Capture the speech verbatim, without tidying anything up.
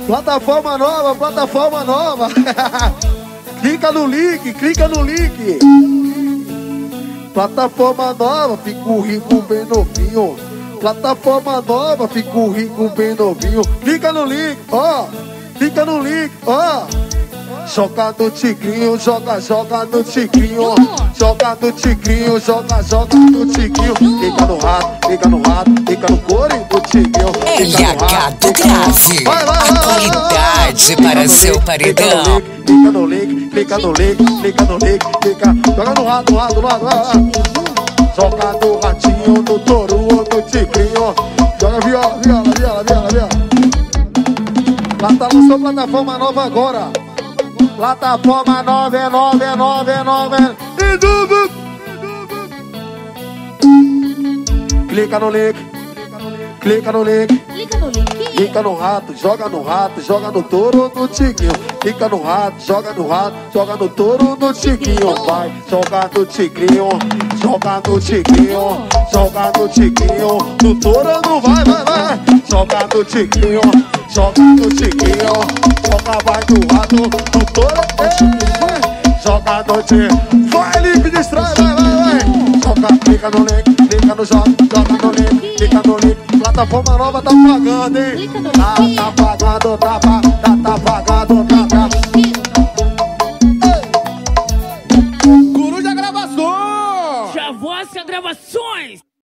Plataforma nova, plataforma nova. Clica no link, clica no link. Plataforma nova, fico rico bem novinho. Plataforma nova, fico rico bem novinho. Clica no link, ó. Clica no link, ó. Joga no tigrinho, joga, joga no tigrinho. Joga no tigrinho, joga, joga no tigrinho. Clica no rato, clica no rato, clica no core do tigrinho. L H do Grave, a qualidade para seu paredão. Clica no link, clica no link, clica no link, clica. Joga no rato, no rato, no rato, rato. Joga no ratinho, no touro, no tigrinho. Joga viola, viola, viola, viola, viola. Plata, lançou plataforma nova agora. Plataforma nova, é nova, é nova, é nova. E dúvida. Clica no link. Clica no link. Clica no link. Clica no rato, joga no rato, joga no touro, no tigrinho. Clica no rato, joga no rato, joga no touro, no tigrinho. Vai, joga no tigrinho, joga no tigrinho, joga no tigrinho. No touro não vai, vai, vai. Joga no tigrinho, joga no tigrinho. Joga, vai no rato, no touro, é. Joga no tigrinho, vai, link, distrai, vai, vai, vai. Joga, clica no link, clica no joga, joga no link, clica no link. Plataforma nova tá pagando, hein? Tá, tá pagando, tá, tá, tá pagando.